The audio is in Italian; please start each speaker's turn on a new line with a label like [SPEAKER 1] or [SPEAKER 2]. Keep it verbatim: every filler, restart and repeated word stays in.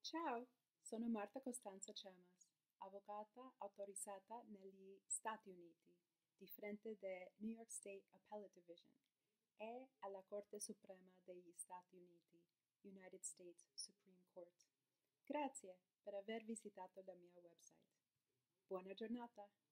[SPEAKER 1] Ciao, sono Marta Costanza Cemas, avvocata autorizzata negli Stati Uniti, di fronte del New York State Appellate Division e alla Corte Suprema degli Stati Uniti, United States Supreme Court. Grazie per aver visitato la mia website. Buona giornata!